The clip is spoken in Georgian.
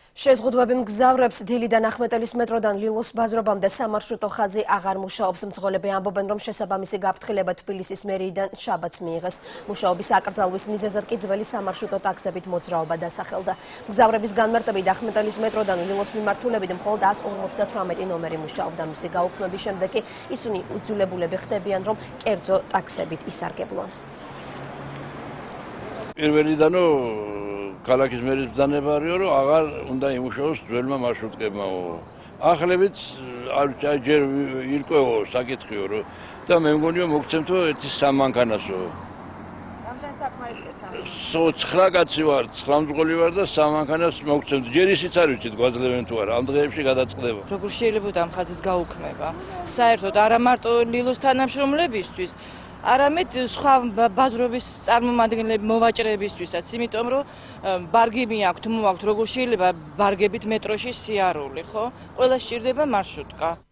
შეზღუდვები მგზავრებს დილიდან ახმეტელის მეტროდან ლილოს ბაზრობამდე სამარშუტო ხაზი აღარ მუშაობს. მძღოლები ამბობენ, რომ შესაბამისი გაფრთხილება თბილისის მერიიდან შაბათს მიიღეს. მუშაობის აკრძალვის მიზეზად კი ძველი სამარშუტო ტაქსებით მოძრაობა დასახელდა. მგზავრების განმარტებით ახმეტელის მეტროდან ლილოს მიმართულებით მხოლოდ 158 ნომერი მუშაობდა. მისი გაუქმების შემდეგ კი ისინი უძულებულები ხდებიან, რომ კერძო ტაქსებით ისარგებლონ. პირველიდანო ქალაქის მერის ბრძანებარიო, რომ აღარ უნდა იმუშაოს ძველმა მარშრუტკებმა. ახლებიც ჯერ ირკვეო საკითხიო, რომ და მე მგონია მოგცემთო ერთი სამანქანასო. რამდენი საქმე იქნება? 9 კაცი ვარ, 9 მძღოლი ვარ და სამანქანას მოგცემთ. ჯერ ისიც არ ვიცით გვაძლევენ თუ არა, ამ დღეებში გადაწყდება. როგორ შეიძლება ამ ხაზის გაუქმება? საერთოდ არა მარტო ლილოს თანამშრომლებისთვის, არამედ სხვა ბაზრობის წარმომადგენლები მოვაჭრეებისთვისაც, იმიტომ რომ ბარგები აქვთ, მოაქვთ, როგორ შეიძლება ბარგებით მეტროში სიარული, ხო? ყველა სჭირდება მარშრუტკა.